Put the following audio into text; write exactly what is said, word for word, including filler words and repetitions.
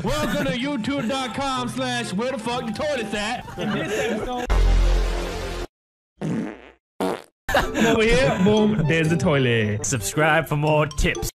Welcome to YouTube dot com slash where the fuck the toilet's at. In this episode. Over here, boom, there's the toilet. Subscribe for more tips.